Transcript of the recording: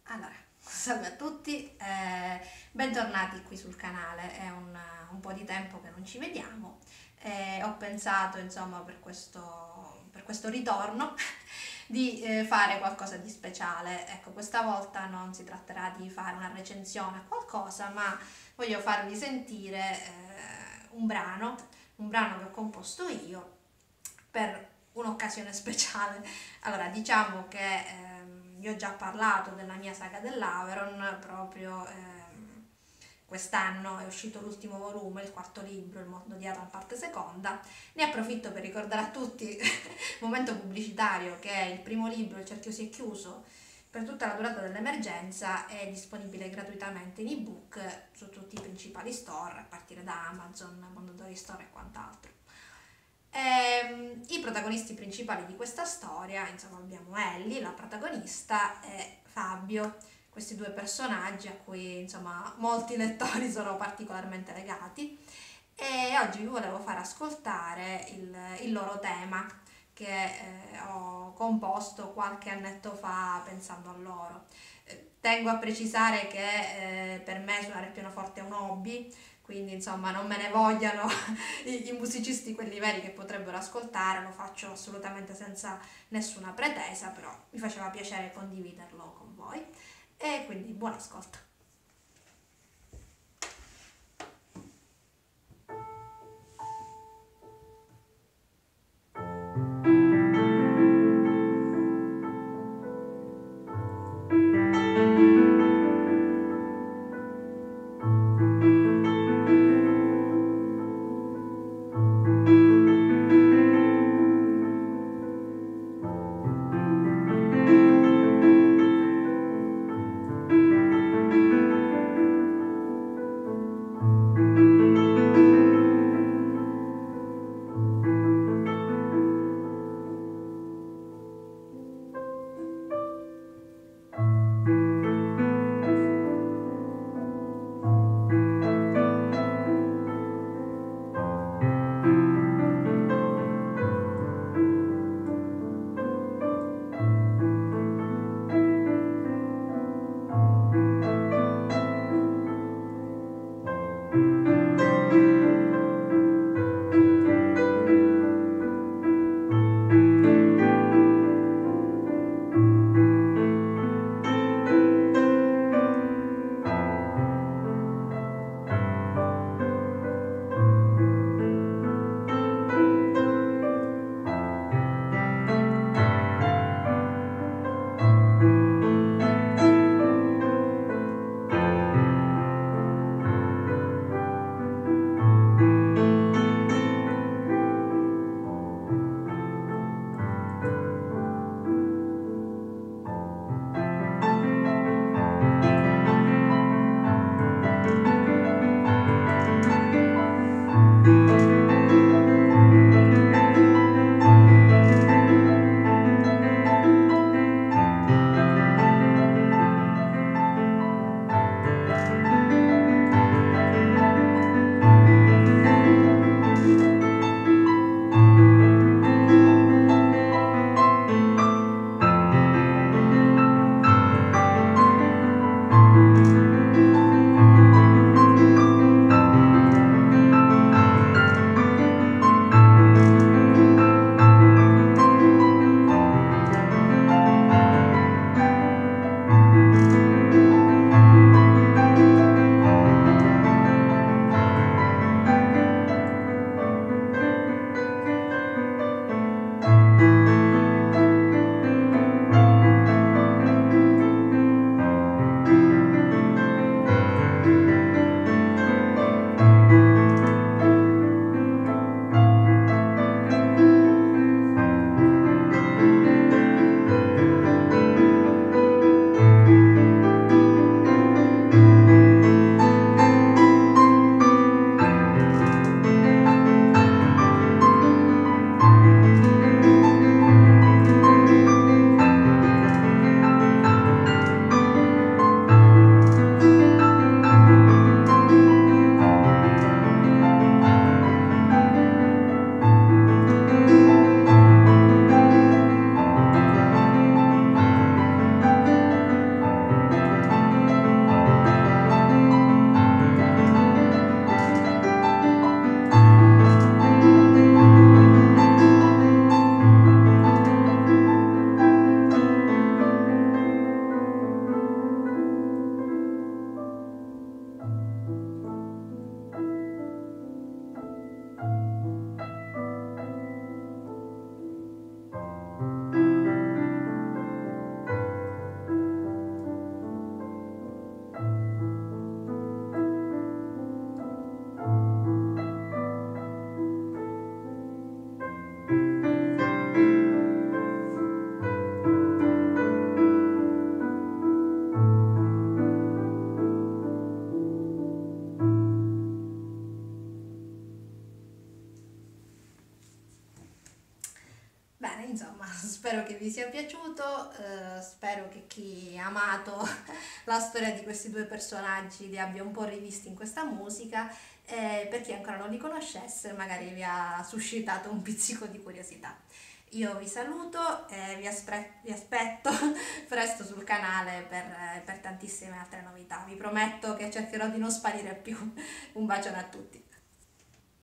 Allora, salve a tutti, bentornati qui sul canale, è un po' di tempo che non ci vediamo e ho pensato, insomma, per questo ritorno di fare qualcosa di speciale. Ecco, questa volta non si tratterà di fare una recensione a qualcosa, ma voglio farvi sentire un brano che ho composto io per un'occasione speciale. Allora, diciamo che io ho già parlato della mia saga dell'Averon, proprio quest'anno è uscito l'ultimo volume, il quarto libro, Il mondo di Adam parte seconda. Ne approfitto per ricordare a tutti, momento pubblicitario, che il primo libro, Il cerchio si è chiuso, per tutta la durata dell'emergenza è disponibile gratuitamente in ebook su tutti i principali store, a partire da Amazon, Mondadori Store e quant'altro. I protagonisti principali di questa storia, insomma, abbiamo Ellie, la protagonista, e Fabio, questi due personaggi a cui, insomma, molti lettori sono particolarmente legati. E oggi vi volevo far ascoltare il loro tema che ho composto qualche annetto fa pensando a loro. Tengo a precisare che per me suonare il pianoforte è un hobby, quindi insomma non me ne vogliano i musicisti quelli veri che potrebbero ascoltare, lo faccio assolutamente senza nessuna pretesa, però mi faceva piacere condividerlo con voi e quindi buon ascolto. vi sia piaciuto, spero che chi ha amato la storia di questi due personaggi li abbia un po' rivisti in questa musica, e per chi ancora non li conoscesse magari vi ha suscitato un pizzico di curiosità. Io vi saluto e vi aspetto presto sul canale per tantissime altre novità. Vi prometto che cercherò di non sparire più. Un bacione a tutti.